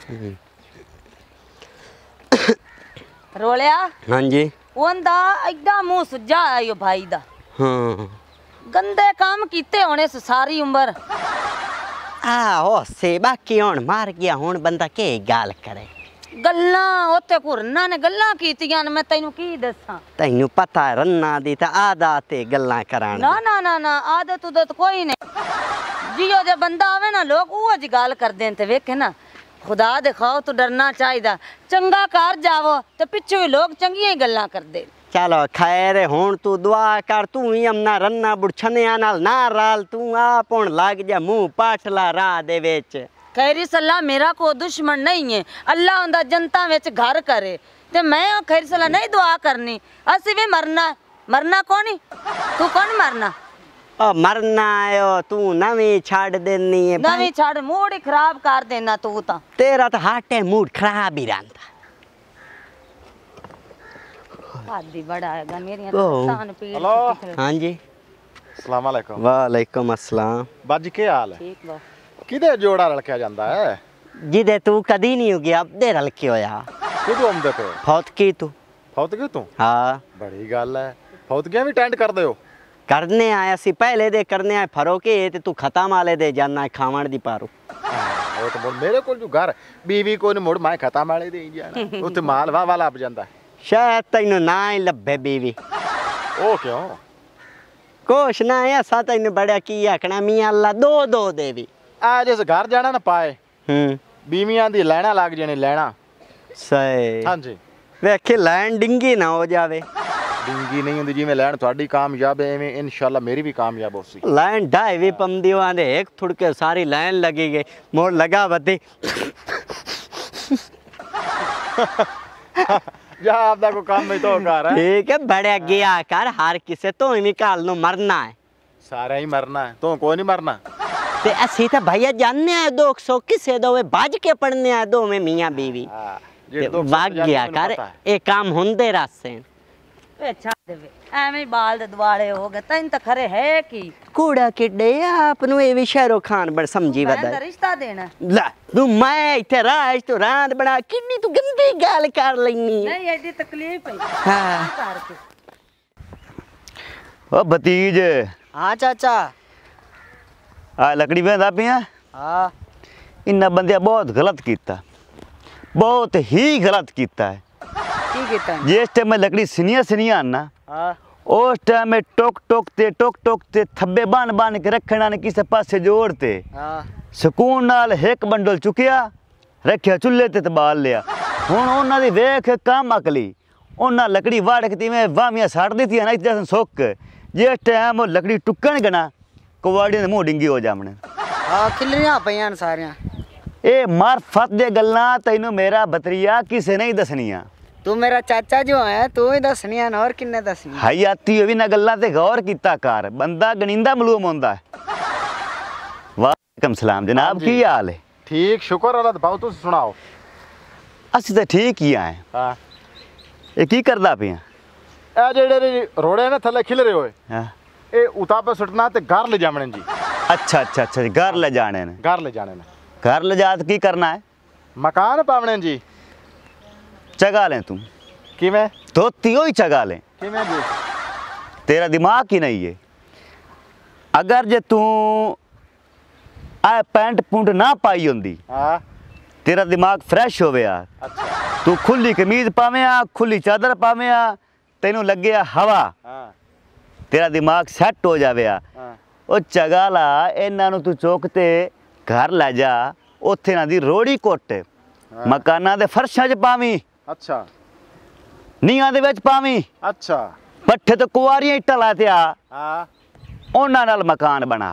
रोलिया हाँ जी ओंदा एडा मुंह सुजा आयो भाई दा। हाँ गंदे काम कीते होने सारी उम्र। आहो से बाकी हुण मार गया हुण बंदा के गाल करे। गल्लां उत्ते घुरना ने गल्लां कीतियां ने मैं तैनू की दसां। तैनू पता है रन्ना दी ते आदत है गल्लां करान ना ना ना ना आदत उदत कोई नहीं। जियो जे बंदा आवे ना लोग उहो जी गाल करदे ते वेखे ना खुदा दे खाओ तू डरना चाहिदा। चंगा कर जावो ते पिछू लोग चंगियां ही गल्लां करदे। चलो खैर हुण तू दुआ कर तू ही अमना रन्ना बुढ़छनिया नाल ना राल तू आप हुण लग जा मुंह पाटला राह दे विच। खैरी सलाह मेरा को दुश्मन नहीं है। अल्लाह उंदा जनता विच घर करे ते मैं खैरी सलाह नहीं दुआ करनी। असी भी मरना मरना कौन तू कौन मरना ओ मरना आयो तू नवी छाड़ देनी है नवी छाड़ मूड ही खराब कर देना तू ता। तेरा तो हाटे मूड खराब ही रहंदा। आदि बड़ा है मेरी तान पीड़। हेलो हाँ जी अस्सलाम वालेकुम। वालेकुम अस्सलाम। बाजी के हाल है? ठीक बा। किदे जोड़ा रलख्या जांदा है? जिदे तू कदी नहीं हो गया अबदे रल के होया। किदू आमदे पे? फौत की तू? फौत की तू? हाँ बड़ी गल है। फौत क्या भी टेंट कर दे हो? करने आया सी पहले दे करने आए फरोके ते तू खत्म वाले दे जाना है खावण दी पारू। वो तो मेरे को जो घर बीवी को नहीं मुड़ मैं खत्म वाले दे जाना उत्ते माल वाह वाला अब जांदा है। शायद तैनू ना ही लभे बीवी। ओ क्यों? कुछ ना है ऐसा तैनू बड़ा की आखना मियां अल्लाह दो दो देवी। आज इस घर जाना ना पाए बीवियां दी लैना लग जाने लैना। सही हाँ जी वेखे लैन डिंगी ना हो जावे। डिंगी नहीं होंदी जिवें लैन थोड़ी कामयाब है एवें इंशाल्लाह मेरी भी कामयाब हो सी। लैन ढाई भी पमदी आंदे एक थुड़के सारी लैन लगी गई मोड़ लगा बदी। जा आपदा को काम में तो कर है। ठीक है बड़े गया कर हर किसे तो ही निकाल नो मरना है। सारा ही मरना है तो कोई नहीं मरना। ते असी तो भैया जानने आए दो सौ किसे दो वे बाज के पढ़ने आए दो में मियां बीवी भाग गया कर एक काम हुंदे रास्ते अच्छा देवे एवें बाल दे दुआले हो गए तैन तो खरे है की कूड़ा किड्डे आपनु ए विशेरो खान बड़ समझी वदा रिश्ता देना ला तू मैं इथे राज तो रात बना किन्नी तू गंदी गाल कर लेनी नहीं एडी तकलीफ है। हां ओ भतीज। हां चाचा आ लकड़ी वेंदा पिया। हां इन्ना बंदे बहुत गलत कीता बहुत ही गलत कीता है। की कीता जिस टाइम मैं लकड़ी सिनिया आना हां उस टाइम में टोक टोक ते थब्बे बान के रखना ने किसे पासे जोड़ते हां सुकून नाल एक बंडल चुकिया रखिया चुल्हे ते बाल लिया। हुण उन्हां दी वेख काम अकली उन्हां लकड़ी वाड़ के तिवें वामियां साड़ दी ना जैसे सुक जिस टाइम वो लकड़ी टुकण गना कुवाड़ियां दे मुंह डिंगी हो जामने। हां खिलरियां पईयां सारियां ए मार्फत दे गल्लां तैनू मेरा बतरिया किसे नहीं दसनियां। तू मेरा चाचा जो है तू ही दसनियां और किन्ने दसनी हयाती होवी ना गल्लां ते गौर कीता कर बंदा गनिंदा मलूम होंदा है। वालेकुम सलाम जनाब की हाल है? ठीक शुक्र अल्लाह दा। तुम सुनाओ? असि तो ठीक ही आए। हां ए की करदा पिया? ए जेड़े रोड़े ने थले खिल रहे होए हां ए उता पे सुटना ते घर ले जावणे जी। अच्छा घर ले जाने ने। घर ले जाने ने। घर ले जात की करना है? मकान पावणे जी। चगा लें तुम किवें? धोती ही चगा लें। किवें जी? तेरा दिमाग ही नहीं है। अगर जे तू आ पैंट पुंट ना पाई होंदी हां तेरा दिमाग फ्रेश होवे यार। अच्छा तू खुली कमीज पावे आ खुली चादर पावे आ तेनू लगे हवा हां तेरा दिमाग सेट हो जावे आ। हां ओ चगाला इन्हां नू तू चौकते घर ले जा उत्थे ना दी रोड़ी कुट मकाना दे फर्शां च पावी। अच्छा नीआं दे विच पावी। अच्छा पट्ठे तो कुआरियां इट्टां ला ते आ हां उन्हां नाल मकान बना।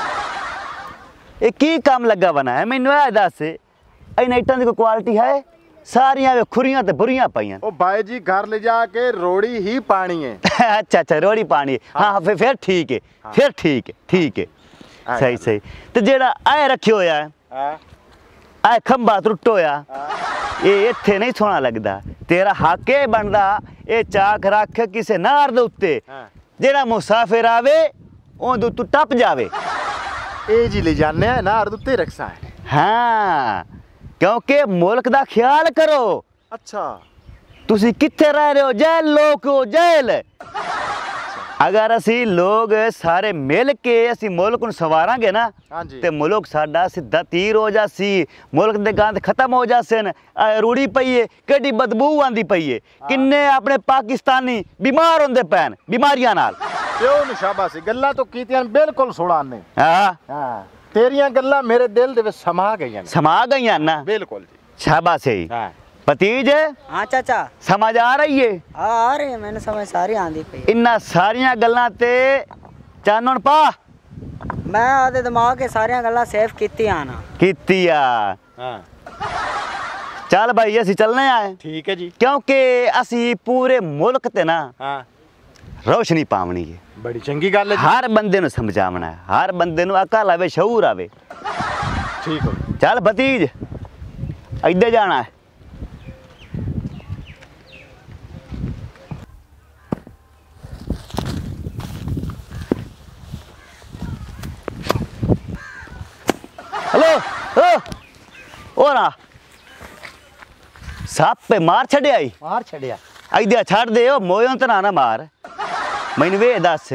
ये की काम लगा बना है मैनू ए दस इन्हां इट्टां दी कोई क्वालिटी है? सारियां वे खुरियां ते बुरियां पाइयां। ओ भाई जी घर ले जाके रोड़ी ही पानी है। अच्छा रोड़ी पानी है। हाँ फिर ठीक है। फिर ठीक है सही ते जेड़ा आए रखे होया है हां आ खंबा त्रुट होया ये इत्थे नहीं सोना लगदा। तेरा हक ए बनदा ए चाक रख किसे नार दे उत्ते जेड़ा मुसाफिर आवे ओंदे तू टप जावे। ए जी ले जाने है नार उत्ते रखसा है। हाँ क्योंकि मुल्क दा ख्याल करो। अच्छा तुसी कित्थे रह रहे हो? जेल लोग हो, जेल। अगर असी लोग सारे मिल के असी मुल्क नूं संवारांगे ना हाँ जी। ते मुल्क साडा सीधा तीर हो जासी, मुल्क दे गंद खत्म हो जासन। रूड़ी पई है, केडी बदबू आंदी पई है, किन्ने अपने पाकिस्तानी बीमार होंदे पैन बीमारियां नाल। क्यों नहीं शाबाशी, गल्लां तो कीतियां बिल्कुल सुणान ने। हाँ हाँ तेरियां गल्लां मेरे दिल दे विच समा गईयां ने। समा गईयां ना। बिल्कुल जी। शाबाशी। हाँ भतीज हाँ चाचा, समझ आ रही है? आ रही है, मैंने समझ सारी आंदी पई। इन्ना सारियां गल्लां ते चानण पा। मैं आदे दिमाग के सारियां गल्लां सेव कीतियां ना। कीतिया। हाँ चल भाई असी चलने आए, ठीक है जी। क्योंकि असी पूरे मुल्क ते ना हाँ रोशनी पावनी है। बड़ी चंगी गल है जी। हर बंदे नूं समझावना है, हर बंदे नूं अकल आवे, शऊर आवे। ठीक है। चल भतीज इधर जाना है। हेलो ओ ना सप पे मार छड़े आई। मार छड़िया। इधर छड़ दे, ओ मोयों तो ना मार। मैनू वे दस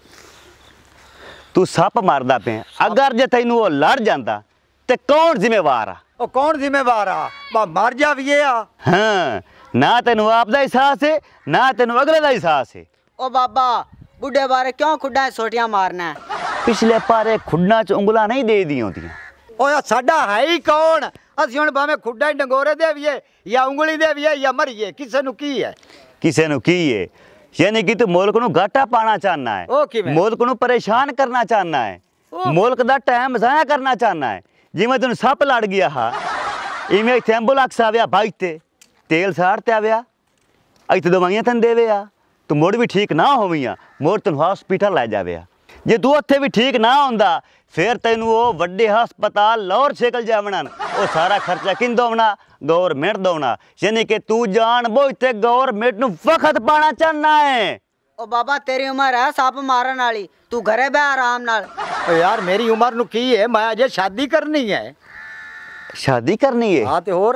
तू सप मारदा पे, अगर जे तैनू वो लड़ जांदा ते कौन जिम्मेवार आ? ओ कौन जिम्मेवार आ? बा मर जाविए आ। हाँ, ना तेनू आप दा एहसास है, ना तेनू अगले दा एहसास है। ओ बाबा बुढ़े बारे क्यों खुड्डा सोटियां मारना है? पिछले पारे खुडना च उंगला नहीं दे दी होंदियां। ओए साडा है ही कौन? असि हुण भाਵੇਂ खुड्डा ही डंगोरे देविए या उंगली देविए या मरिए, किसे नु की है? किसे नु की है? यानी कि तू मुल्क नू घाटा पाना चाहना है, ओ किवें? मुल्क नू परेशान करना चाहना है, मुल्क दा टाइम ज़ाया करना चाहना है। जिवें तेन सप लड़ गया हा, इवें इत्थे एंबुलेंस आव्या बाइक ते, तेल साड़ ते आव्या, इत्थे दवाइयां तेन देवे आ, तू मुड़ भी ठीक ना होवियां, मुड़ तेन हॉस्पिटल लै जावे आ। जे तू उत्थे भी ठीक ना होंदा फिर तेन वो वड्डे हस्पताल लाहौर छेकल जावना, वो सारा खर्चा किन दोवना? गवर्नमेंट दोवना। यानी कि तू जान बोझते गवर्नमेंट नू वक्त पाना चाहना है। ओ बाबा तेरी उम्र है सप मारन वाली, तू घरे बह आराम नाल। ओ यार मेरी उम्र नु की है, मैं अजे शादी करनी है। शादी करनी है? हाँ ते होर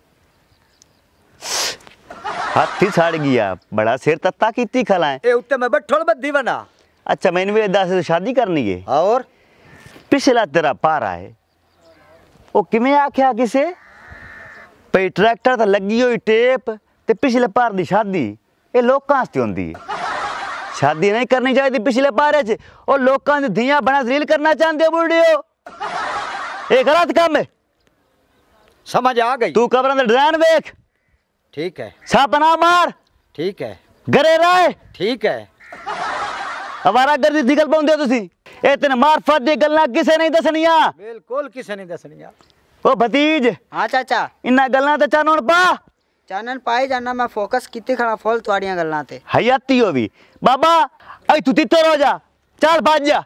हाथी सड़ गया, बड़ा सिर तत्ता कीती खलाएं। ए उत्ते मैं बैठोल बद्दी बना। अच्छा मैंने भी दस शादी करनी है। और पिछला तेरा पारा है वो किमें आख्या किसे भई ट्रैक्टर तो लगी हुई टेप ते पिछले पार दी शादी, ये लोकां आस्ते होंदी है। शादी नहीं करनी चाहिए पिछले पारे च, और लोकां दी धियां बना जलील करना चाहते हो बुढ़ियो, ये गलत काम है। समझ आ गई? तू कब्रां दे डिजाइन वेख, ठीक है सप ना मार, ठीक है घरे रह, ठीक है। अवारा गर्दी निकल पाउंदे हो तुसी। ए तेन मार्फत दी गल्लां किसे नहीं दसनियां। बिल्कुल किसे नहीं दसनिया। ओ भतीज हाँ चाचा, इन्ना गल्लां ते चानण पा। चानन पाई जाना, मैं फोकस कीती खड़ा फुल तुहाड़ियां गल्लां ते। हयाती हो भी बाबा आई तू तित्तो रो जा, चल भाज जा।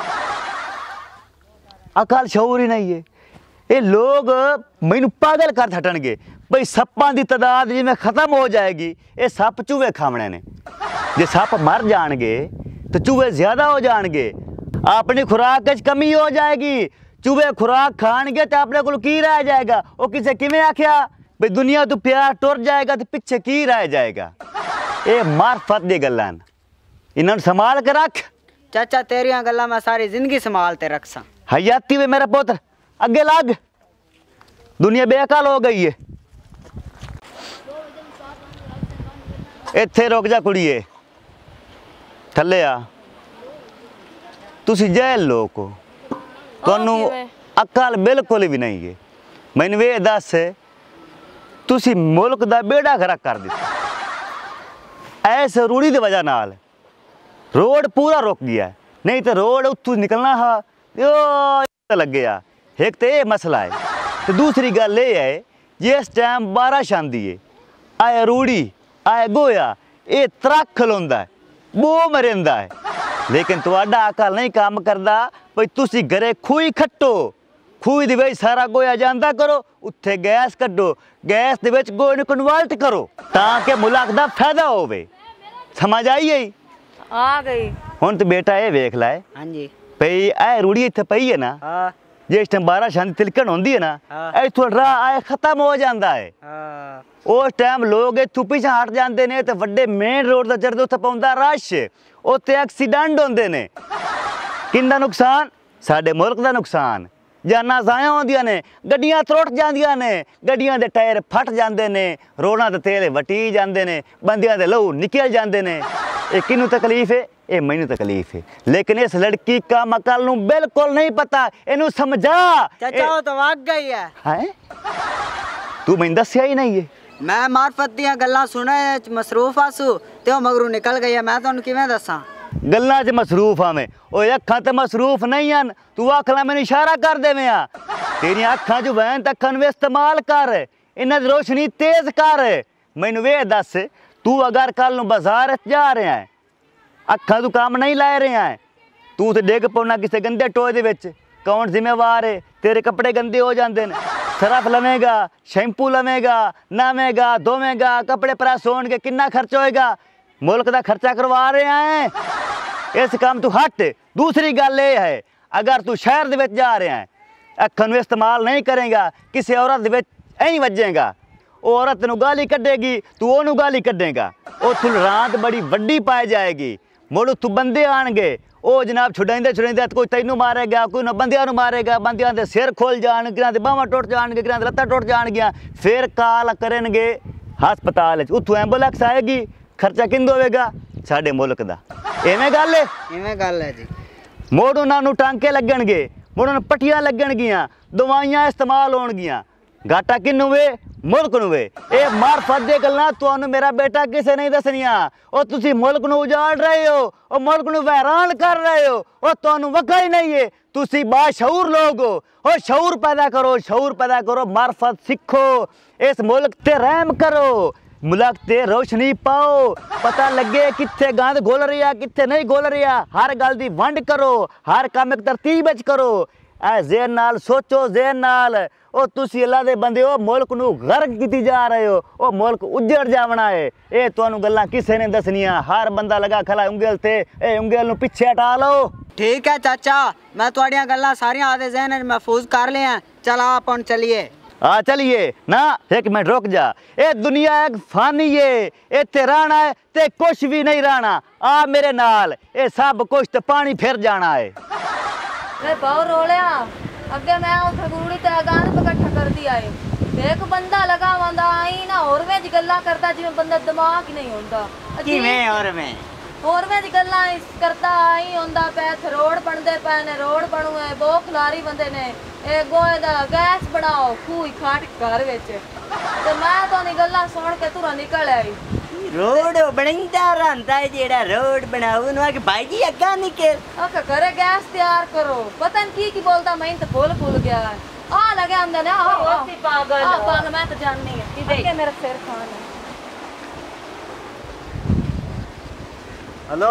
अकल शऊर ही नहीं है। ये लोग मैनू पागल कर छटणगे भाई सप्पां दी तादाद जिवें खत्म हो जाएगी, ये सप चूहे खावणे ने। जे सप मर जाणगे तो चूहे ज्यादा हो जाणगे, अपनी खुराक च कमी हो जाएगी। चूहे खुराक खाणगे तो अपने को की रह जाएगा? वो किसे किवें आख्या भाई दुनिया तो प्यार टुर जाएगा तो पिछे की रह जाएगा? ये मार्फत दी गल्लां न, इन्हां नूं संभाल के रख। चाचा तेरियां गल्लां मैं सारी जिंदगी संभाल ते रखसा। हयाती वे मेरा पुत्र अगे लग, दुनिया बेअकल हो गई है। इत्थे रुक जा कुड़िए, थल्ले आ। तुसी जैल लोग हो, तुहानू अकल बिल्कुल भी नहीं है। मैनू ये दस तुसी मुल्क दा बेड़ा गरक कर दिता ऐस रूढ़ी दी वजह नाल। रोड पूरा रुक गया, नहीं तो रोड उत्थू निकलना हा यो लग गया। एक तो ये मसला है, तो दूसरी गल ये है जिस टाइम बारिश आंदी है, आए रूढ़ी आए गोया ये त्रक खलोंदा है, बो मरिंदा है। लेकिन तुहाडा अकल नहीं काम करदा भाई तुसी घरे खूही खट्टो, खूही दे विच सारा गोया जांदा करो, उत्थे गैस कड्डो, गैस दे विच गोए नूं कन्वर्ट करो ताकि मुल्क दा फायदा होवे। समझ आई गई? आ गई। हुण ते बेटा ये वेख लै हाँ जी भई ए रूढ़ी इत्थे पई है ना, हाँ जिस टाइम बारिश आंदी तिलकन होंदी है ना, इथों राह आए खत्म हो जाता है। उस टाइम लोग इथों पीछे हट जाते ने ते वड्डे मेन रोड ते चढ़दे उत्थे पौंदा रश, उत्थे एक्सीडेंट होंदे ने। किंदा नुकसान? साडे मुल्क दा नुकसान। जाना ज़ाया होंदियां ने, गड्डियां त्रुट जांदियां ने, गड्डियां दे टायर फट जांदे ने, रोडां ते तेल वटी जांदे ने, बंदियां दे लहू निकल जांदे ने। ये किनू तकलीफ है? ये मैनू तकलीफ है, लेकिन इस लड़की का मकल नू बिल्कुल नहीं पता। इनू समझा। चाचा वो तो वाग गई है। हैं? तू मैनू दस्या ही नहीं है। मैं मार्फत दियां गल्लां सुने मसरूफ आसू ते ओ मगरू निकल गई है। मैं तुहानू किवें दसां? गल्लां च मसरूफ हाँ मैं, ओए अखां ते मसरूफ नहीं हन। तू आखला मैनू इशारा कर देवें आ। तेरियां अखां जो वैन ते अखां नू इस्तेमाल कर, इन्हां दी रोशनी तेज कर। मैनू वे दस, तू अगर कल नू बाजार जा रहा है, अखां तू काम नहीं ला रहा है, तू तो डिग पौना किसी गंदे टोए दे विच, कौन जिम्मेवार है? तेरे कपड़े गंदे हो जाते हैं। सरफ लवेगा, शैंपू लवेगा, नवेगा, धोवेगा, कपड़े प्रेस होणगे, कितना खर्च होएगा? मुल्क का खर्चा करवा रहे हैं। इस काम तू हट। दूसरी गल ये है, अगर तू शहर दे विच जा रहा है, अखां नू इस्तेमाल नहीं करेगा, किसी औरत दे विच ऐ वजेगा, वो औरत नू गाली कड्डेगी, तू ओनू गाली कड्डेगा, उत्थों रात बड़ी वड्डी पाई जाएगी। मुड़ तू बंदे आणगे, ओ जनाब छुड़ाइंदे छुड़ाइंदे कोई तैनू मारेगा, कोई ना बंदियां नू मारेगा, बंदियां दे सिर खोल जाण, किरां दे बाहां टुट जाणगे, किरां दे लत्तां टुट जाणगियां। फिर काल करनगे हस्पताल च, उत्थों एंबुलेंस आएगी, खर्चा किंद होवेगा? साडे मुल्क दा। इवें गल है? इवें गल है जी। मुड़ उन्हां नू टांके लगणगे, मुड़ उन्हां नू पट्टियां लगणगियां, दवाइयां इस्तेमाल होणगियां। घाटा किनू वे? मुल्क नू वे। ये मार्फत दी गल्लां तुहानू मेरा बेटा किसे नहीं दसनियां। ओ तुसी मुल्क नू उजाड़ रहे हो, ओ मुल्क नू वैरान कर रहे हो, ओ तुहानू वक्का ही नहीं है। तुसी बाशऊर लोग हो, ओ शऊर पैदा करो, शऊर पैदा करो, मार्फत सीखो, इस मुल्क ते रहम करो, मुल्क ते रोशनी पाओ, पता लगे कित्थे गंद घोल रहा, कित्थे नहीं घोल रहा। हर गल दी वंड करो, हर काम एक तरतीब विच करो। ऐ ज़हन नाल सोचो, ज़हन नाल। ओ तुसी अल्लाह दे बंदे हो, मुल्क नू गर्क कीती जा रहे हो, ओ मुल्क उजड़ जावना है। ये तुहानू गल्लां किसे ने दसनियां। हर बंदा लगा खला उंगल ते, ए उंगल नू पिछे हटा लो। ठीक है चाचा, मैं तुहाड़ियां गल्लां सारियां आदे ज़हन च महफूज कर लिया। चल आप हुण चलिए। हाँ चलिए ना, एक मिनट रुक जा। ये दुनिया एक फानी है, इत्थे रहना है ते कुछ भी नहीं रहना। आ मेरे नाल, ये सब कुछ तो पानी फिर जाना है। बहुत रोलिया अगे मैं उथे गुड़ी ते गांद इकट्ठा कर दिया है। एक बंदा लगा वंदा आई ना और में गल्ला करता जिवें बंदा दिमाग ही नहीं होंदा। किवें और में गल्ला करता आई होंदा पे। रोड बनदे पे ने, रोड बनू है, बो खिलारी बंदे ने, ए गोए दा गैस बनाओ खूही खाट घर विच। ते मैं तो नी गल्ला सुन के तुरा निकल आई। रोड बनदा रहंदा है, जेड़ा रोड बनाऊ नु आके भाई जी अग्गा निकल। ओके करे गैस तैयार करो। पता नहीं की बोलता, मैं तो भूल गया। आ लगे अंदर ना पागल। पागल मैं तो जाननी है। इधर मेरा सिर खान है। हेलो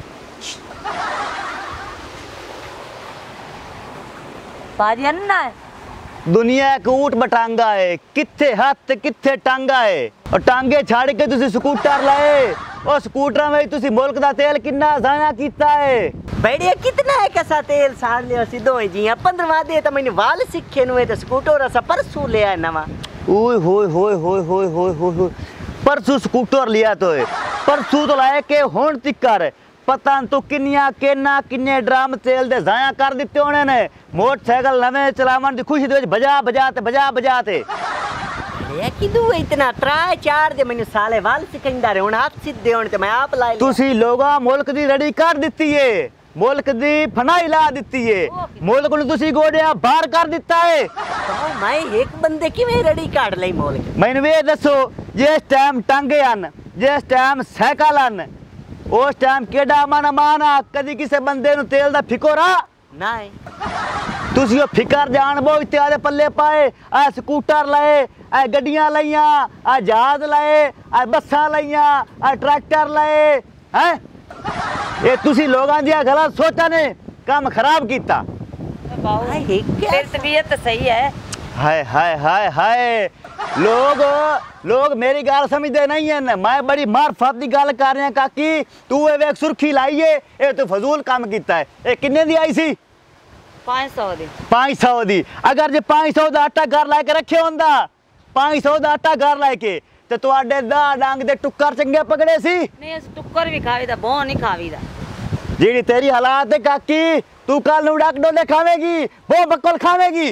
बाजी अन्ना है। दुनिया एक ऊट बटांगा है, कित्थे हाथ कित्थे टांगा है। और टांगे छाड़ के तुसी स्कूटर लाए, और स्कूटर में तुसी मुल्क दा तेल कितना ज़ाया कीता है। बढ़िया कितना है कैसा तेल साड़ लिया सीधो है जी। 15वां दे तो मैंने वाल सीखे नुए तो स्कूटर सा परसों ले आया नवा। ओए होए होए होए होए होए होए, परसों स्कूटर लिया तो है, परसों तो लाए के हुण तिकर पता तो किन्नियां केना किन्ने ड्रम तेल दे ज़ाया कर दिते होने ने। मोटरसाइकिल नवे चलावन दी खुशी दे विच बजा ते ये किदू इतना 3-4 दे मैंने साले वाल सिकंदा रे हुण हाथ सीधे होण ते मैं आप ला लिया। तुसी लोगा मुल्क दी रड़ी कर दित्ती है, मुल्क दी फनाई ला दित्ती है, मुल्क नूं तुसी गोडियां बाहर कर दिता है। तो मैं एक बंदे किवें रड़ी काट लई मुल्क? मैनूं ये दसो, जिस टाइम टांगे हन, जिस टाइम साइकिल हन, उस टाइम केड़ा अमन अमान आ? कदी किसी बंदे नूं तेल दा फिकर आ? नहीं। तुसी ओ फिकर जान बो इत्ते आदे पल्ले पाए। आ स्कूटर लाए, आ गड्डियां लईयां, आ जहाज लाए, आ बसां लईयां, आ ट्रैक्टर लाए हैं। ये तुसी लोगां दियां गलत सोचां ने काम खराब कीता। तेरी तबीयत सही है। हाय हाय हाय हाय, लोग मेरी गल समझते नहीं है। मैं बड़ी मार्फत की गल कर रहा काकी। तू ये वेख सुर्खी लाई है, ये तू फजूल काम किया है। ये किन्ने दी आई सी? 500 दी 500 दी। अगर जे 500 दा आटा घर लाके रखे होंदा 500 दा आटा घर लाके ते तुहाडे दा डंग दे टुक्कर चंगे पकड़े सी। नहीं इस टुक्कर भी खावीदा बों नहीं खावीदा। जेड़ी तेरी हालात है काकी तू कल नू डाक डोले खावेगी वो बकल खावेगी।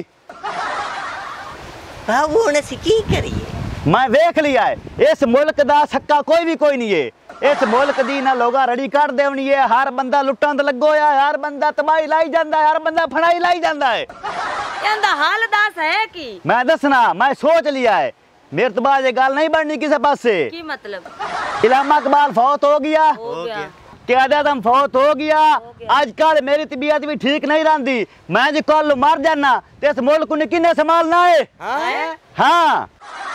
बाबू ने की करिए मैं वेख लिया है इस मुल्क दा सक्का कोई नहीं है। इस मुल्क दी ना लोगा रड़ी कर देवनी है। हर बंदा लुट्टां ते लगो है, हर बंदा तबाही लाई जांदा है, हर बंदा फड़ाई लाई जांदा है। ਇਹਦਾ ਹਾਲ ਦੱਸ ਹੈ ਕੀ? मैं दसना मैं सोच लिया है मेरे तो बाद ये गल नहीं बननी किसी पास से। ਕੀ मतलब? इलामा इकबाल फौत हो गया, हो गया। क्यादत हम फौत हो गया। आजकल मेरी तबीयत भी ठीक नहीं रहती। मैं जो कल मर जाना तो इस मुल्क ने किन्ने संभालना है? हाँ